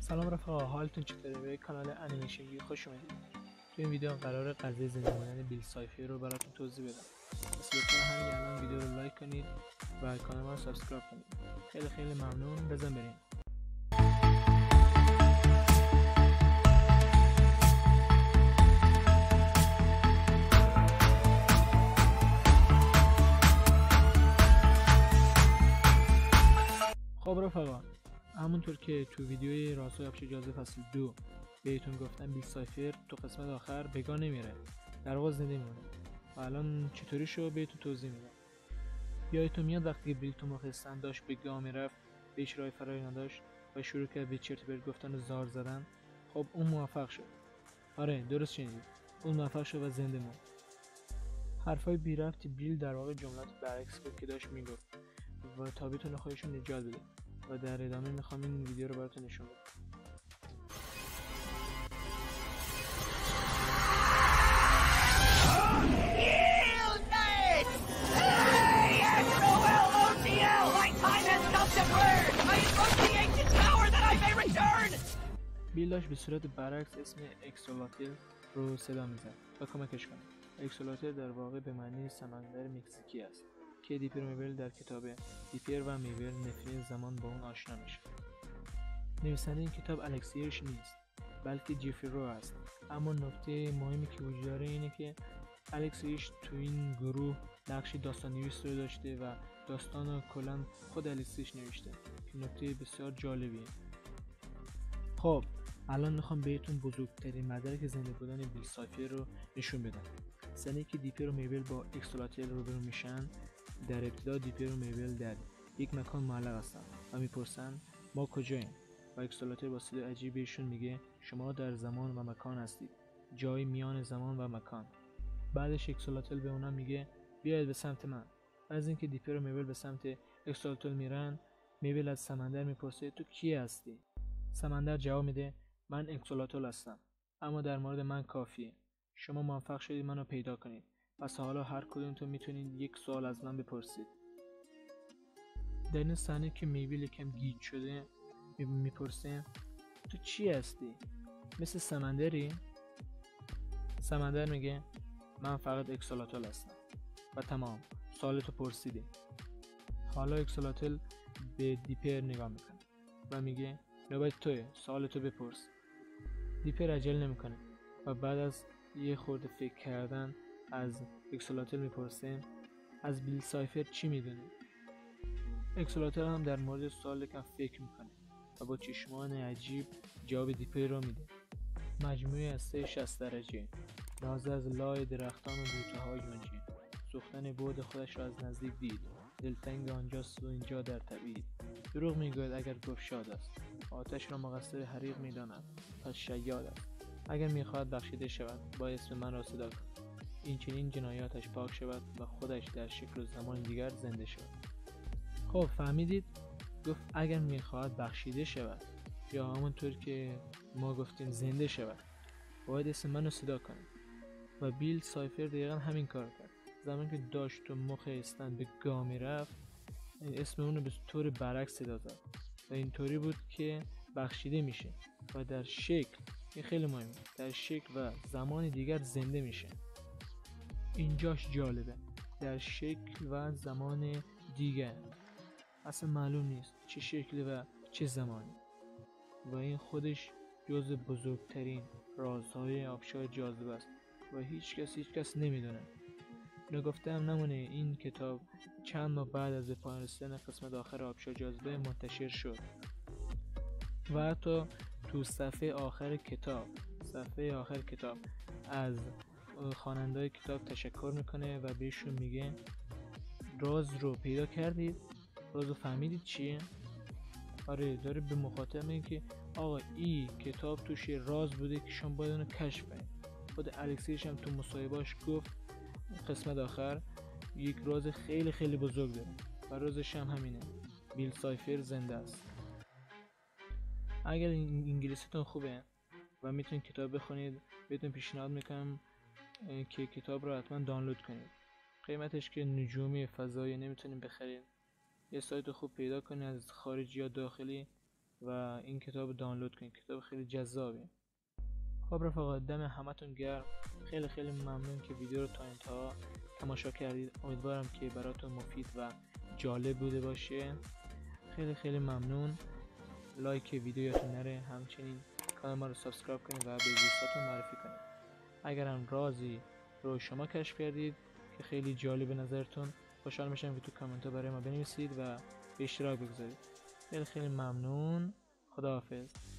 سلام رفقا، حالتون چطوره؟ به کانال انیمیشنگی خوش اومدید. تو این ویدیو قراره قضیه زنده ماندن بیل سایفر رو براتون توضیح بدم. پس لطفا همین الان ویدیو رو لایک کنید و کانال ما رو سابسکرایب کنید. خیلی خیلی ممنون. بزن بریم. خب رفقا، همونطور که تو ویدیوی رازهای آبشار جاذبه فصل 2 بهتون گفتم بیل سایفر تو قسمت آخر بگا نمیره، در واقع زنده میمونه. و الان چطوری شو بهتون توضیح میدم. یادتون میاد وقتی که بیل تو مخستان داشت بگا میرفت، هیچ راه فراری نداشت و شروع کرد به چرت و پرت گفتن و زار زدن؟ خب اون موفق شد. آره درست شنیدید، اون موفق شد و زنده موند. حرفای بی ربط بیل در واقع جملات برعکس بود که داشت میگفت و تا بتونه خودش رو نجات بده. و در ادامه میخوام این ویدیو رو براتون نشون بدم. بیل داشت به صورت برعکس اسم اکسولاتل رو صدا میزد و کمکش کنه. اکسولاتل در واقع به معنی سمندر مکزیکی است که دیپر و میبل در کتاب دیپر و میبل نفرین زمان با اون آشنا میشه. نویسنده این کتاب الکسی هیرش نیست بلکه جفری رو است. اما نکته مهمی که وجود داره اینه که الکسی هیرش تو این گروه نقشی داستان نویس رو داشته و داستان رو کلاً خود الکسی هیرش نوشته که نکته بسیار جالبیه. خب الان میخوام بهتون بزرگترین مدرک زنده بودن بیل سایفر رو نشون بدم. سنی که دیپر و میبل با اکسولاتل روبرو میشن، در ابتدا دیپر و میبل در یک مکان معلق هستن و میپرسن ما کجاییم؟ و اکسولاتل با صدای عجیب بهشون میگه شما در زمان و مکان هستید، جایی میان زمان و مکان. بعدش اکسولاتل به اونا میگه بیاید به سمت من. از اینکه دیپر و میبل به سمت اکسولاتل میرن، میبل از سمندر میپرسه تو کی هستی؟ سمندر جواب میده من اکسولاتل هستم، اما در مورد من کافیه. شما موفق شدید منو پیدا کنید، پس حالا هر کدومتون میتونید یک سوال از من بپرسید. در این صحنه که میبل یکم گیج شده میپرسه تو چی هستی؟ مثل سمندری؟ سمندر میگه من فقط اکسولاتل هستم و تمام، سوالتو پرسیدی. حالا اکسولاتل به دیپر نگاه میکنه و میگه نوبت توی، سوالتو بپرس. دیپر عجله نمیکنه و بعد از یه خورده فکر کردن از اکسولاتل میپرسه از بیل سایفر چی میدونی؟ اکسولاتل هم در مورد سوال یکم فکر میکنه و با چشمان عجیب جواب دیپر رو میده. مجموعه از 360 درجه، نازه از لای درختان و بوته های گنجی، سوختن بعد خودش را از نزدیک دید، دلتنگ آنجاست و اینجا در تبعید. دروغ میگوید اگر گفت شاد است، آتش را مقصر حریق میداند، پس شیاد است. اگر میخواهد بخشیده شود با اسم من را صدا کن، این چنین جنایاتش پاک شود و خودش در شکل و زمان دیگر زنده شود. خب فهمیدید؟ گفت اگر میخواهد بخشیده شود، یا همونطور که ما گفتیم زنده شود، باید اسم من رو صدا کنه. و بیل سایفر دقیقا همین کار کرد. زمانی که داشت تو مخ استن به گا میرفت، اسم اونو به طور برعکس صدا زد و اینطوری بود که بخشیده میشه و در شکل، این خیلی مهمه، در شکل و زمان دیگر زنده میشه. اینجاش جالبه، در شکل و زمان دیگر. اصلا معلوم نیست چه شکلی و چه زمانی و این خودش جز بزرگترین رازهای آبشار جاذبه است و هیچ کس نمیدونه. نگفتم نمونه این کتاب چند ماه بعد از پایان رسیدن قسمت آخر آبشار جاذبه منتشر شد و حتی تو صفحه آخر کتاب از خواننده‌های کتاب تشکر میکنه و بهشون میگه راز رو پیدا کردید؟ راز رو فهمیدید چیه؟ آره، داره به مخاطب میگه که آقا این کتاب توش راز بوده که شما باید اونو کشف کنید. خود الکسیش هم تو مصاحبه‌اش گفت قسمت آخر یک راز خیلی خیلی بزرگ داره و رازش هم همینه، بیل سایفر زنده است. اگر انگلیسیتون خوبه و میتونید کتاب بخونید، بهتون پیشنهاد میکنم که کتاب رو حتما دانلود کنید. قیمتش که نجومی فضایی نمیتونید بخرید، یه سایت خوب پیدا کنید از خارجی یا داخلی و این کتاب دانلود کنید. کتاب خیلی جذابه. خب رفقا، دم همتون گرم. خیلی خیلی ممنون که ویدیو رو تا انتها تماشا کردید. امیدوارم که براتون مفید و جالب بوده باشه. خیلی خیلی ممنون. لایک ویدیو یادتون نره. همچنین کانال ما رو سابسکرایب کنید و به دوستاتون معرفی کنید. اگرم رازی رو شما کشف کردید که خیلی جالب نظرتون، خوشحال میشم که تو کامنت ها برای ما بنویسید و به اشتراک بگذارید. خیلی خیلی ممنون. خداحافظ.